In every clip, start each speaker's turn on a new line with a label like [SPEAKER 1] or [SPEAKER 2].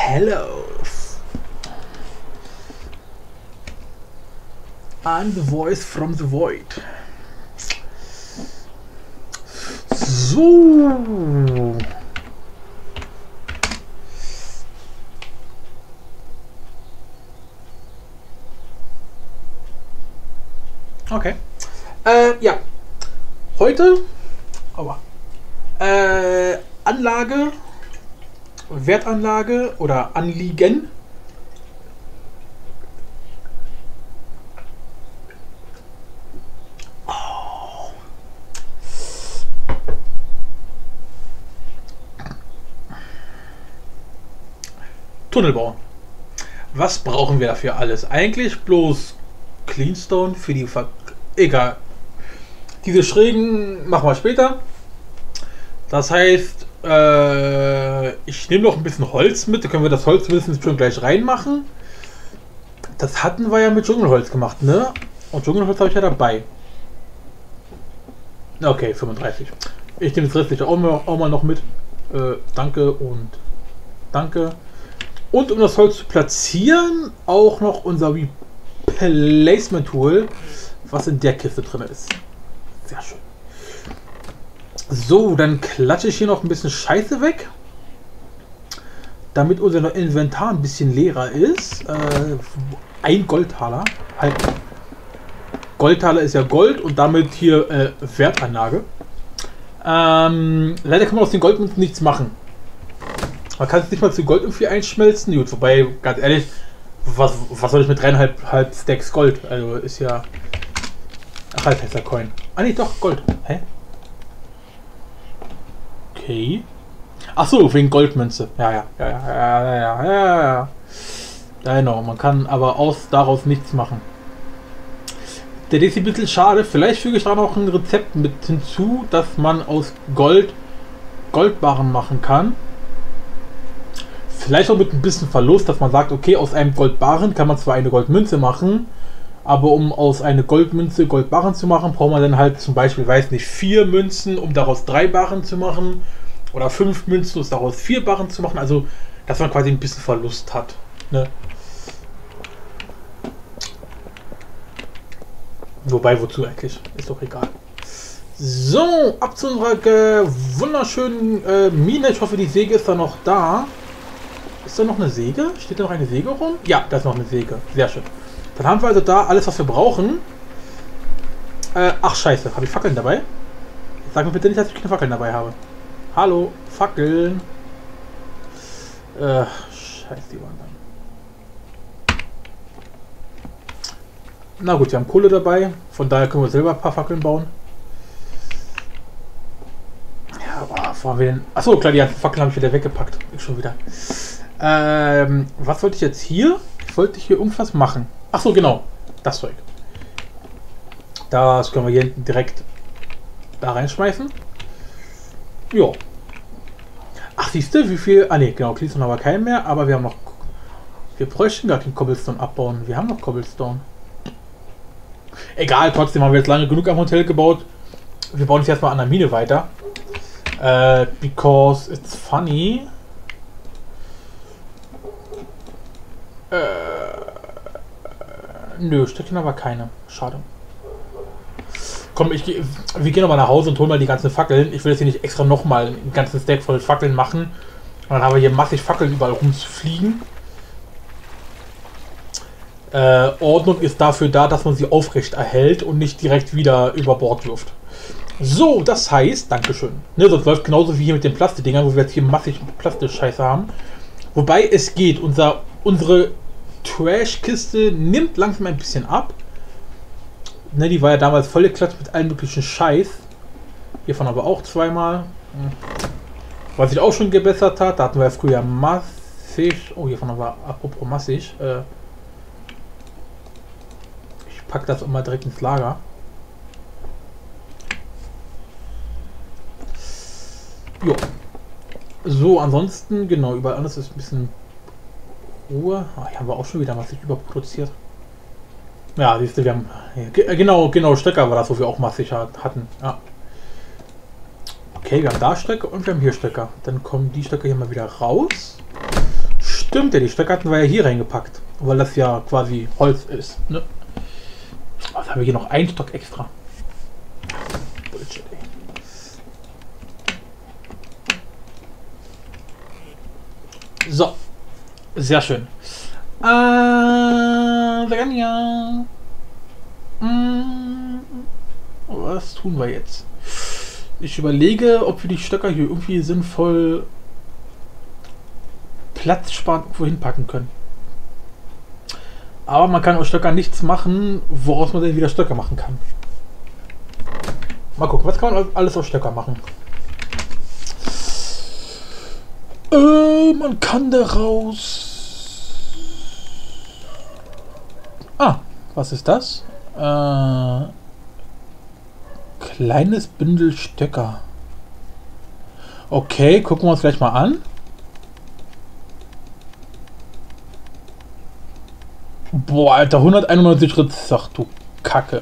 [SPEAKER 1] Hello. I'm the voice from the void. So. Okay. Ja. Heute. Aua. Anlage. Wertanlage oder Anliegen. Tunnelbau. Was brauchen wir dafür alles? Eigentlich bloß Cleanstone für die egal. Diese Schrägen machen wir später. Das heißt, ich nehme noch ein bisschen Holz mit. Da können wir das Holz mindestens schon gleich reinmachen. Das hatten wir ja mit Dschungelholz gemacht, ne? Und Dschungelholz habe ich ja dabei. Okay, 35. Ich nehme das restliche auch mal noch mit. Danke und danke. Und um das Holz zu platzieren, auch noch unser Replacement Tool, was in der Kiste drin ist. Sehr schön. So, dann klatsche ich hier noch ein bisschen Scheiße weg, damit unser Inventar ein bisschen leerer ist. Ein Goldtaler. Halt. Goldtaler ist ja Gold und damit hier Wertanlage. Leider kann man aus den Goldmünzen nichts machen. Man kann es nicht mal zu Gold irgendwie einschmelzen. Gut, wobei, ganz ehrlich, was soll ich mit 3,5 Stacks Gold? Also ist ja... Ach, halt heißt der Coin. Ah ne, doch, Gold. Hä? Okay. Ach so, wegen Goldmünze. Ja. Genau, man kann aber daraus nichts machen. Der ist ein bisschen schade. Vielleicht füge ich da noch ein Rezept mit hinzu, dass man aus Gold Goldbarren machen kann. Vielleicht auch mit ein bisschen Verlust, dass man sagt, okay, aus einem Goldbarren kann man zwar eine Goldmünze machen, aber um aus einer Goldmünze Goldbarren zu machen, braucht man dann halt zum Beispiel, weiß nicht, 4 Münzen, um daraus 3 Barren zu machen, oder 5 Münzen, um daraus 4 Barren zu machen, also dass man quasi ein bisschen Verlust hat. Ne? Wobei, wozu eigentlich? Ist doch egal. So, ab zu unserer wunderschönen Mine. Ich hoffe, die Säge ist da noch da. Ist da noch eine Säge? Steht da noch eine Säge rum? Ja, da ist noch eine Säge. Sehr schön. Dann haben wir also da alles, was wir brauchen. Ach, scheiße. Habe ich Fackeln dabei? Sag mir bitte nicht, dass ich keine Fackeln dabei habe. Hallo, Fackeln. Scheiße, die waren dann. Na gut, wir haben Kohle dabei. Von daher können wir selber ein paar Fackeln bauen. Ja, aber wo haben wir denn? Achso, klar, die ganzen Fackeln habe ich wieder weggepackt. Ich schon wieder. Was wollte ich jetzt hier? Ich wollte hier irgendwas machen. Ach so, genau. Das Zeug. Das können wir hier hinten direkt da reinschmeißen. Ja. Ach, siehst du, wie viel... Ah ne, genau, Cleanstone haben wir keinen mehr, aber wir haben noch... Wir bräuchten gar keinen Cobblestone abbauen. Wir haben noch Cobblestone. Egal, trotzdem haben wir jetzt lange genug am Hotel gebaut. Wir bauen jetzt erstmal an der Mine weiter. Because it's funny. Nö, Stöckchen aber keine. Schade. Komm, wir gehen nochmal nach Hause und holen mal die ganzen Fackeln. Ich will jetzt hier nicht extra nochmal einen ganzen Stack voll Fackeln machen. Und dann haben wir hier massig Fackeln überall rumzufliegen. Ordnung ist dafür da, dass man sie aufrecht erhält und nicht direkt wieder über Bord wirft. So, das heißt, Dankeschön. Ne, sonst läuft genauso wie hier mit den Plastikdingern, wo wir jetzt hier massig Plastikscheiße haben. Wobei es geht, unsere Trash-Kiste nimmt langsam ein bisschen ab. Ne, die war ja damals voll geklatscht mit allen möglichen Scheiß. Hiervon aber auch zweimal. Was sich auch schon gebessert hat, da hatten wir ja früher massig. Oh, hiervon aber apropos massig. Ich packe das auch mal direkt ins Lager. Jo. So, ansonsten, genau, überall anders ist ein bisschen Ruhe. Ah, hier haben wir auch schon wieder massig überproduziert. Ja, siehst du, wir haben... Genau, Stöcker war das, wo wir auch massig hatten. Ja. Okay, wir haben da Stöcke und wir haben hier Stöcker. Dann kommen die Stöcke hier mal wieder raus. Stimmt ja, die Stöcke hatten wir ja hier reingepackt, weil das ja quasi Holz ist. Ne? Was haben wir hier noch? Ein Stock extra. Bullshit, ey. So. Sehr schön. Sagania. Was tun wir jetzt? Ich überlege, ob wir die Stöcker hier irgendwie sinnvoll platzsparend irgendwo hinpacken können. Aber man kann aus Stöcker nichts machen, woraus man dann wieder Stöcker machen kann. Mal gucken, was kann man alles aus Stöcker machen? Man kann daraus... was ist das? Kleines Bündel Stöcker. Okay, gucken wir uns gleich mal an. Boah, Alter, 191 Schritt. Ach du Kacke.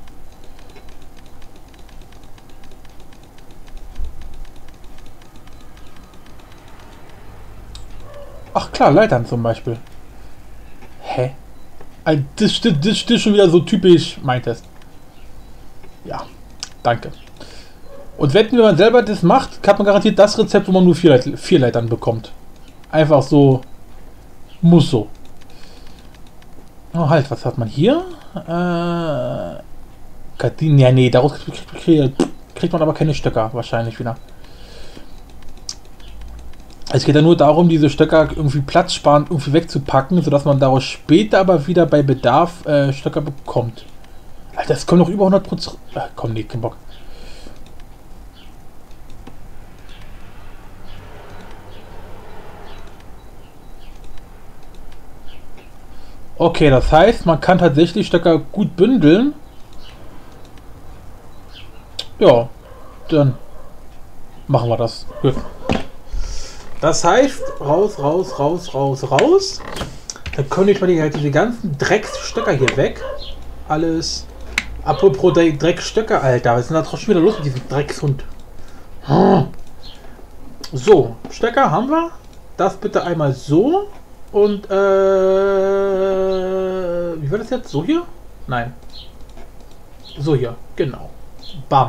[SPEAKER 1] Ach klar, Leitern zum Beispiel. Hä? Das ist schon wieder so typisch meintest. Ja, danke. Und wenn man selber das macht, hat man garantiert das Rezept, wo man nur vier Leitern bekommt. Einfach so. Muss so. Oh, halt, was hat man hier? Gardinen. Ja, nee, daraus kriegt man aber keine Stöcker wahrscheinlich wieder. Es geht ja nur darum, diese Stöcker irgendwie platzsparend irgendwie wegzupacken, sodass man daraus später aber wieder bei Bedarf Stöcker bekommt. Alter, das kommt noch über 100%. Komm, nee, kein Bock. Okay, das heißt, man kann tatsächlich Stöcker gut bündeln. Ja, dann machen wir das. Gut. Das heißt, raus. Dann können ich mal diese ganzen Drecksstöcker hier weg. Alles. Apropos Dreckstöcker, Alter. Was ist denn da schon wieder los mit diesem Dreckshund? So, Stöcker haben wir. Das bitte einmal so. Und, wie war das jetzt? So hier? Nein. So hier, genau. Bam.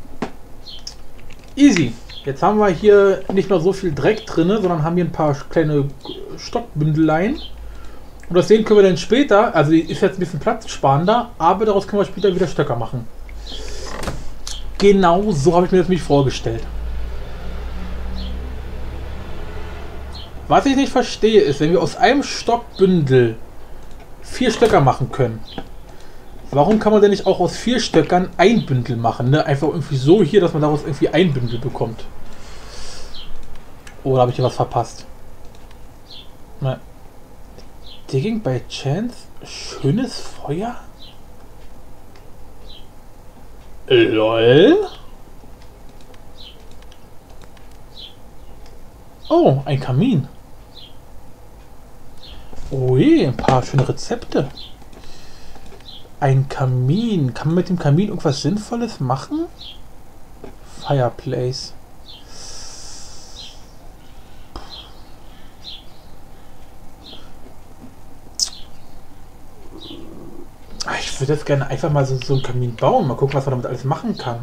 [SPEAKER 1] Easy. Jetzt haben wir hier nicht mehr so viel Dreck drin, sondern haben hier ein paar kleine Stockbündeleien. Und das sehen können wir dann später. Also die ist jetzt ein bisschen platzsparender, aber daraus können wir später wieder Stöcker machen. Genau so habe ich mir das nämlich vorgestellt. Was ich nicht verstehe, ist, wenn wir aus einem Stockbündel 4 Stöcker machen können, warum kann man denn nicht auch aus 4 Stöckern ein Bündel machen? Ne? Einfach irgendwie so hier, dass man daraus irgendwie ein Bündel bekommt. Oder habe ich hier was verpasst? Ne. Digging by Chance? Schönes Feuer? LOL? Oh, ein Kamin. Ui, ein paar schöne Rezepte. Ein Kamin. Kann man mit dem Kamin irgendwas Sinnvolles machen? Fireplace. Ich würde jetzt gerne einfach mal so einen Kamin bauen. Mal gucken, was man damit alles machen kann.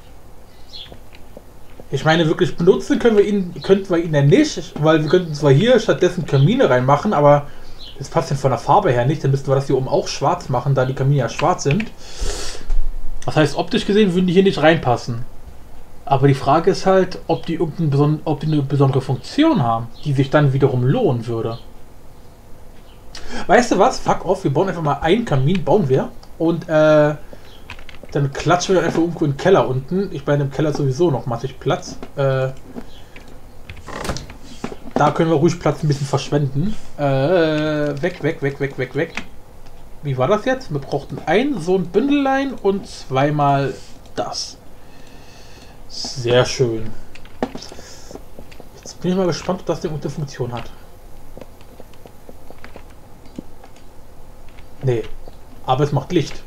[SPEAKER 1] Ich meine, wirklich benutzen könnten wir ihn ja nicht, weil wir könnten zwar hier stattdessen Kamine reinmachen, aber das passt ja von der Farbe her nicht. Dann müssten wir das hier oben auch schwarz machen, da die Kamine ja schwarz sind. Das heißt, optisch gesehen würden die hier nicht reinpassen. Aber die Frage ist halt, ob die eine besondere Funktion haben, die sich dann wiederum lohnen würde. Weißt du was? Fuck off, wir bauen einfach mal einen Kamin, bauen wir. Und dann klatschen wir einfach irgendwo in den Keller unten. Ich meine, im Keller sowieso noch massig Platz. Da können wir ruhig Platz ein bisschen verschwenden. Weg. Wie war das jetzt? Wir brauchten so ein Bündelein und zweimal das. Sehr schön. Jetzt bin ich mal gespannt, ob das Ding eine Funktion hat. Nee, aber es macht Licht.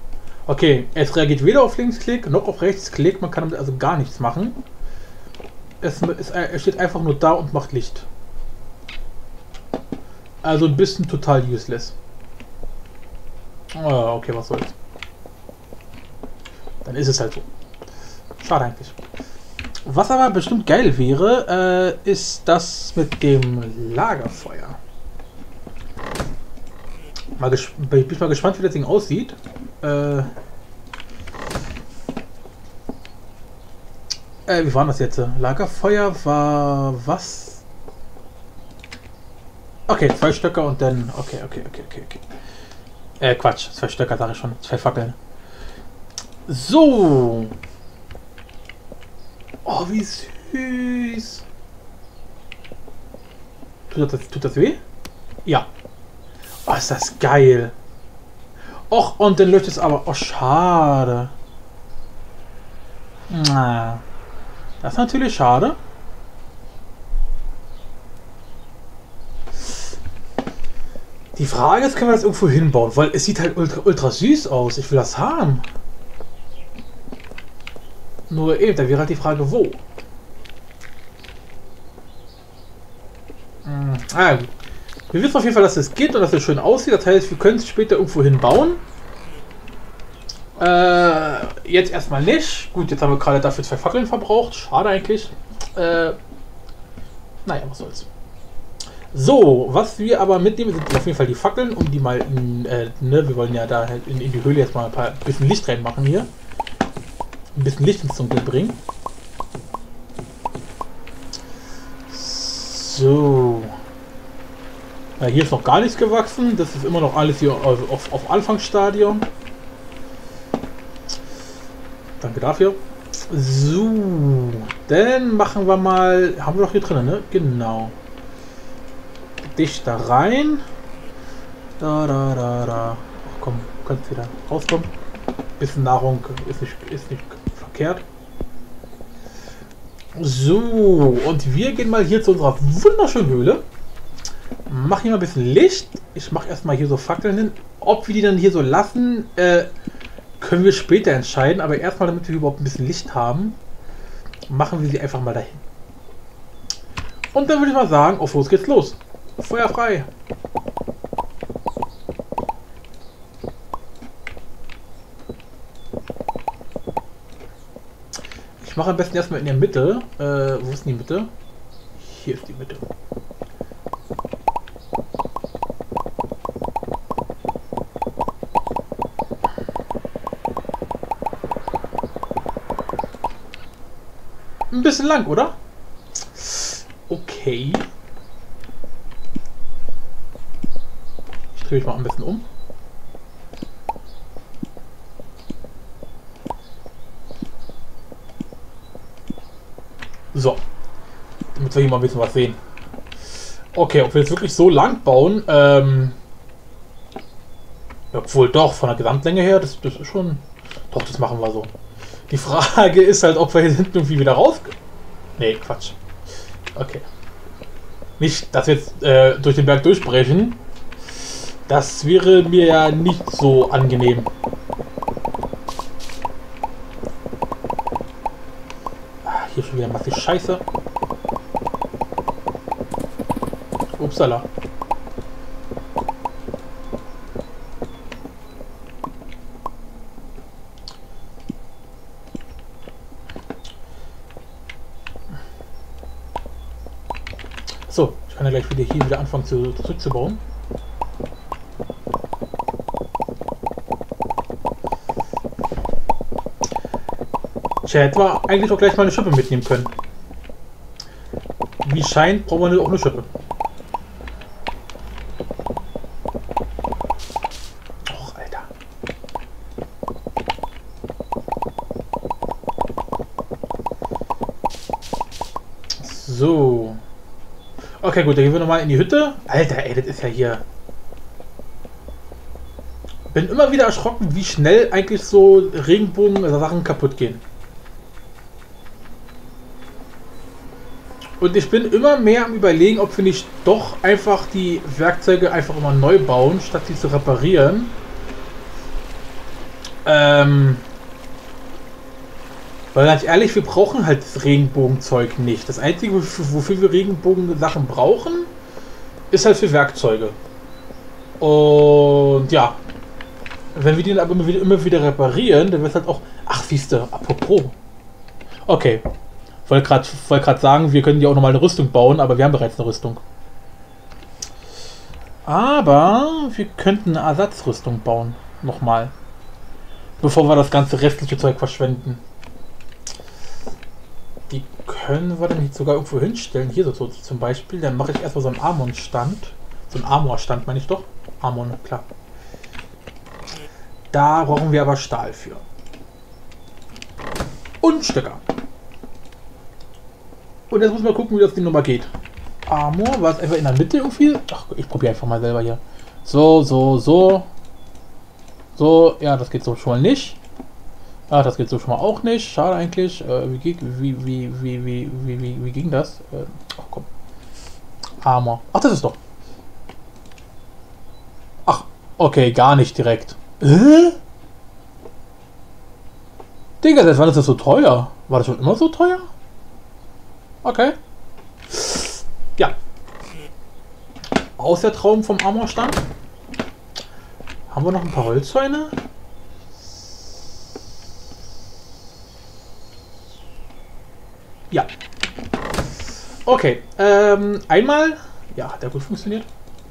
[SPEAKER 1] Okay, es reagiert weder auf Linksklick noch auf Rechtsklick. Man kann damit also gar nichts machen. Er steht einfach nur da und macht Licht. Also ein bisschen total useless. Oh, okay, was soll's. Dann ist es halt so. Schade eigentlich. Was aber bestimmt geil wäre, ist das mit dem Lagerfeuer. Bin ich mal gespannt, wie das Ding aussieht. Wie war das jetzt? Lagerfeuer war was? Okay, 2 Stöcker und dann... Okay. Quatsch, 2 Stöcker sage ich schon. 2 Fackeln. So. Oh, wie süß. Tut das weh? Ja. Oh, ist das geil. Och, und dann löst es aber... Oh, schade. Na, das ist natürlich schade. Die Frage ist, können wir das irgendwo hinbauen? Weil es sieht halt ultra süß aus. Ich will das haben. Nur eben, da wäre halt die Frage, wo. Gut. Wir wissen auf jeden Fall, dass es geht und dass es schön aussieht. Das heißt, wir können es später irgendwo hinbauen. Jetzt erstmal nicht. Gut, jetzt haben wir gerade dafür 2 Fackeln verbraucht. Schade eigentlich. Naja, was soll's. So, was wir aber mitnehmen, sind auf jeden Fall die Fackeln, um die mal in, wir wollen ja da halt in die Höhle jetzt mal ein bisschen Licht reinmachen hier. Ein bisschen Licht ins Dunkel bringen. So. Ja, hier ist noch gar nichts gewachsen. Das ist immer noch alles hier auf Anfangsstadium. Danke dafür. So. Dann machen wir mal... Haben wir doch hier drin, ne? Genau. Dich da rein. Da. Ach komm, du kannst wieder rauskommen. Bisschen Nahrung ist nicht verkehrt. So, und wir gehen mal hier zu unserer wunderschönen Höhle. Machen hier mal ein bisschen Licht. Ich mache erstmal hier so Fackeln hin. Ob wir die dann hier so lassen, können wir später entscheiden. Aber erstmal, damit wir überhaupt ein bisschen Licht haben, machen wir sie einfach mal dahin. Und dann würde ich mal sagen, auf los geht's los. Feuer frei. Ich mache am besten erstmal in der Mitte. Wo ist denn die Mitte? Hier ist die Mitte. Ein bisschen lang, oder? Okay. Ich drehe mich mal ein bisschen um. So. Damit wir hier mal ein bisschen was sehen. Okay, ob wir jetzt wirklich so lang bauen, obwohl doch, von der Gesamtlänge her, das ist schon... Doch, das machen wir so. Die Frage ist halt, ob wir hier hinten irgendwie wieder raus... Nee, Quatsch. Okay. Nicht, dass wir jetzt durch den Berg durchbrechen. Das wäre mir ja nicht so angenehm. Hier schon wieder massig Scheiße. Upsala. So, ich kann ja gleich wieder anfangen zurückzubauen. Ich hätte wir eigentlich auch gleich mal eine Schippe mitnehmen können. Wie scheint, brauchen wir auch eine Schippe. Och, Alter. So. Okay, gut, dann gehen wir nochmal in die Hütte. Alter, ey, das ist ja hier... Bin immer wieder erschrocken, wie schnell eigentlich so Regenbogen-Sachen kaputt gehen. Und ich bin immer mehr am Überlegen, ob wir nicht doch einfach die Werkzeuge einfach immer neu bauen, statt sie zu reparieren. Weil ganz ehrlich, wir brauchen halt das Regenbogenzeug nicht. Das Einzige, wofür wir Regenbogen-Sachen brauchen, ist halt für Werkzeuge. Und ja, wenn wir den aber immer wieder reparieren, dann wird es halt auch... Ach, siehste, apropos. Okay, wollte gerade sagen, wir können ja auch nochmal eine Rüstung bauen, aber wir haben bereits eine Rüstung. Aber wir könnten eine Ersatzrüstung bauen. Nochmal. Bevor wir das ganze restliche Zeug verschwenden. Die können wir dann nicht sogar irgendwo hinstellen. Hier so zum Beispiel. Dann mache ich erstmal so einen Armor-Stand. So einen Armor-Stand meine ich doch. Armor, klar. Da brauchen wir aber Stahl für. Und Stöcker. Und jetzt muss man gucken, wie das Ding nochmal geht. Armor, war es einfach in der Mitte irgendwie? Ach, ich probiere einfach mal selber hier. So. So, ja, das geht so schon mal nicht. Ah, das geht so schon mal auch nicht. Schade eigentlich. Wie ging das? Ach komm. Armor. Ach, das ist doch. Ach, okay, gar nicht direkt. Digga, seit wann ist das so teuer? War das schon immer so teuer? Okay. Ja. Aus der Traum vom Armorstand. Haben wir noch ein paar Holzzäune? Ja. Okay. Einmal. Ja, hat der gut funktioniert.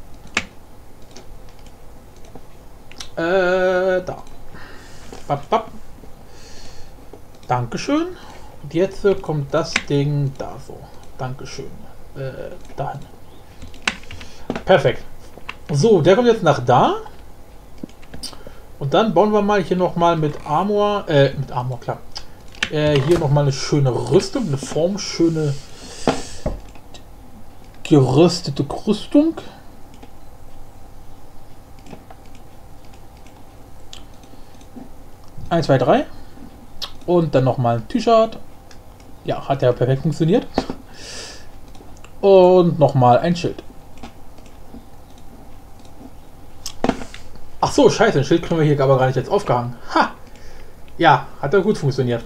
[SPEAKER 1] Da. Bap, bap. Dankeschön. Und jetzt kommt das Ding da so. Dankeschön. Dahin. Perfekt. So, der kommt jetzt nach da. Und dann bauen wir mal hier nochmal mit Armor, klar. Hier nochmal eine schöne Rüstung, eine formschöne gerüstete Rüstung. Eins, zwei, drei. Und dann nochmal ein T-Shirt. Ja, hat ja perfekt funktioniert. Und nochmal ein Schild. Ach so, scheiße, ein Schild können wir hier aber gar nicht jetzt aufgehangen. Ha! Ja, hat ja gut funktioniert.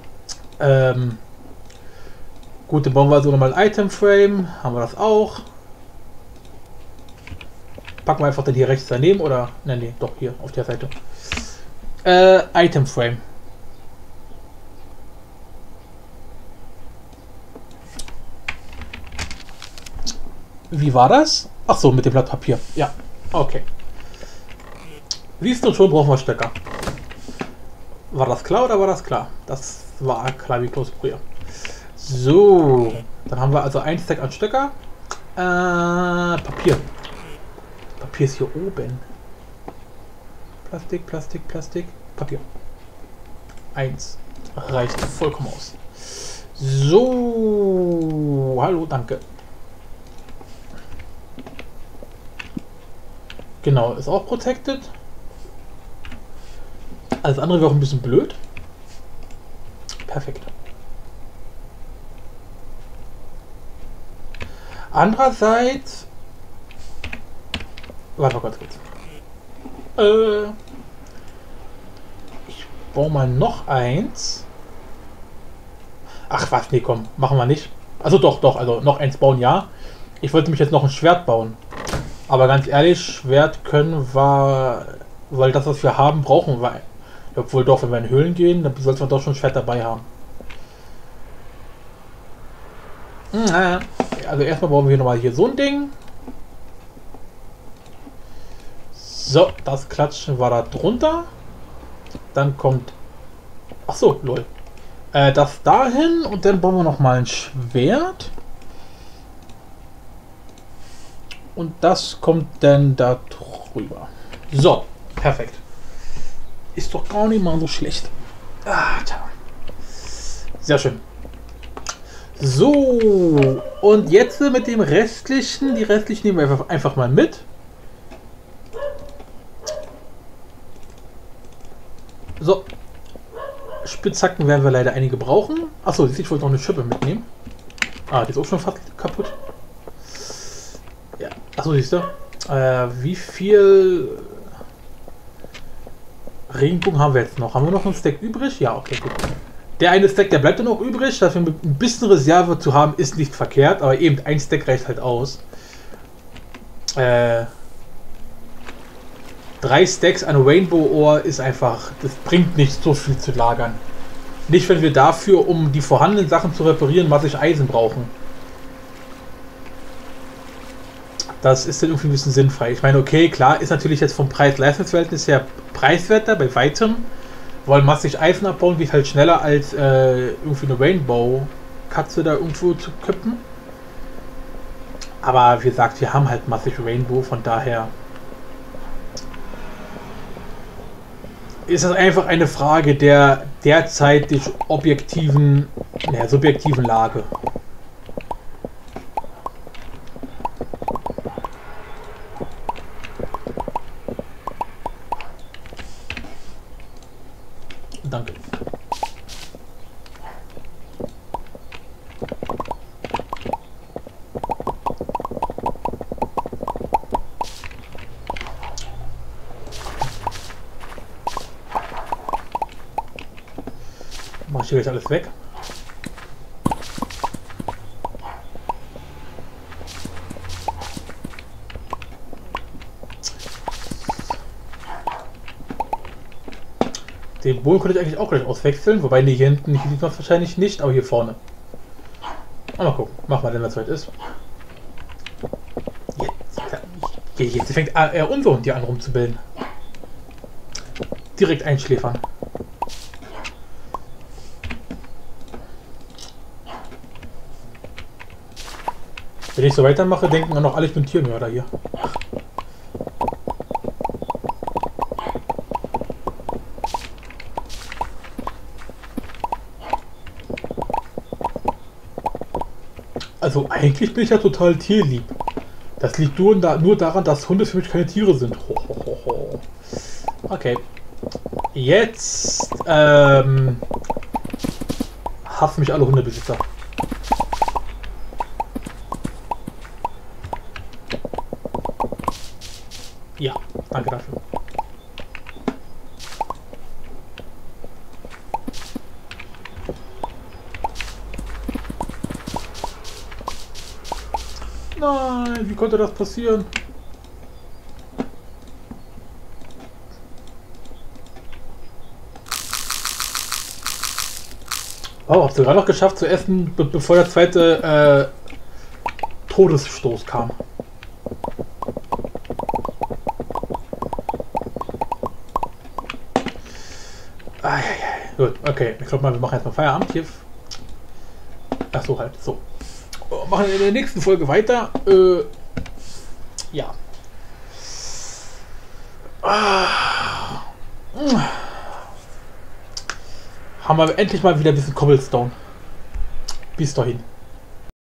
[SPEAKER 1] Gut, dann bauen wir also nochmal ein Item Frame. Haben wir das auch. Packen wir einfach dann hier rechts daneben oder... Ne, doch hier auf der Seite. Item Frame. Wie war das? Ach so, mit dem Blatt Papier. Ja, okay. Siehst du, schon brauchen wir Stöcker. War das klar oder war das klar? Das war klar wie Kloßbrühe. So, dann haben wir also ein Stack an Stöcker. Papier. Papier ist hier oben. Plastik, Plastik, Plastik, Papier. 1. Reicht vollkommen aus. So, hallo, danke. Genau, ist auch protected. Alles andere wäre auch ein bisschen blöd. Perfekt. Andererseits... Warte mal ganz kurz. Ich baue mal noch eins. Ach was, nee, komm, machen wir nicht. Also doch, also noch eins bauen, ja. Ich wollte mich jetzt noch ein Schwert bauen. Aber ganz ehrlich, Schwert können wir... Weil das, was wir haben, brauchen wir... Obwohl doch, wenn wir in Höhlen gehen, dann sollten wir doch schon ein Schwert dabei haben. Also erstmal bauen wir hier nochmal so ein Ding. So, das Klatschen war da drunter. Dann kommt... Ach so, lol. Das dahin und dann bauen wir nochmal ein Schwert. Und das kommt dann da drüber. So, perfekt. Ist doch gar nicht mal so schlecht. Sehr schön. So, und jetzt mit dem restlichen. Die restlichen nehmen wir einfach mal mit. So. Spitzhacken werden wir leider einige brauchen. Achso, ich wollte noch eine Schippe mitnehmen. Ah, die ist auch schon fast kaputt. Ja, achso, siehst du. Wie viel Regenbogen haben wir jetzt noch? Haben wir noch einen Stack übrig? Ja, okay, gut. Der eine Stack, der bleibt dann auch übrig. Dafür ein bisschen Reserve zu haben, ist nicht verkehrt. Aber eben ein Stack reicht halt aus. 3 Stacks an Rainbow Ore ist einfach... Das bringt nicht so viel zu lagern. Nicht, wenn wir dafür, um die vorhandenen Sachen zu reparieren, massig Eisen brauchen. Das ist dann irgendwie ein bisschen sinnfrei. Ich meine, okay, klar, ist natürlich jetzt vom Preis-Leistungs-Verhältnis her preiswerter bei weitem. Weil massig Eisen abbauen geht halt schneller als irgendwie eine Rainbow-Katze da irgendwo zu köppen. Aber wie gesagt, wir haben halt massig Rainbow, von daher ist das einfach eine Frage der derzeitig objektiven, subjektiven Lage. Danke. Mach ich hier jetzt alles weg. Den Boden könnte ich eigentlich auch gleich auswechseln, wobei hier hinten sieht man es wahrscheinlich nicht, aber hier vorne. Mal gucken, mach mal, wenn das weit ist. Jetzt fängt er unverhund hier an rumzubilden. Direkt einschläfern. Wenn ich so weitermache, denken wir noch alle, ich bin Tiermörder hier. Also eigentlich bin ich ja total tierlieb. Das liegt nur daran, dass Hunde für mich keine Tiere sind. Ho, ho, ho, ho. Okay. Jetzt hassen mich alle Hundebesitzer. Ja, danke dafür. Nein, wie konnte das passieren? Oh, hab's sogar noch geschafft zu essen, bevor der zweite Todesstoß kam. Gut, okay. Ich glaube mal, wir machen jetzt mal Feierabend hier. Ach so, halt, so. Machen wir in der nächsten Folge weiter. Ja. Haben wir endlich mal wieder ein bisschen Cobblestone. Bis dahin.